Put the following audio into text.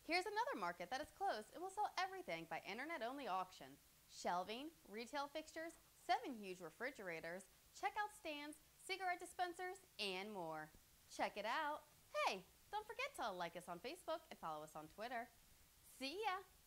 Here's another market that is closed and will sell everything by internet-only auction. Shelving, retail fixtures, 7 huge refrigerators, checkout stands, cigarette dispensers, and more. Check it out. Hey, don't forget to like us on Facebook and follow us on Twitter. See ya!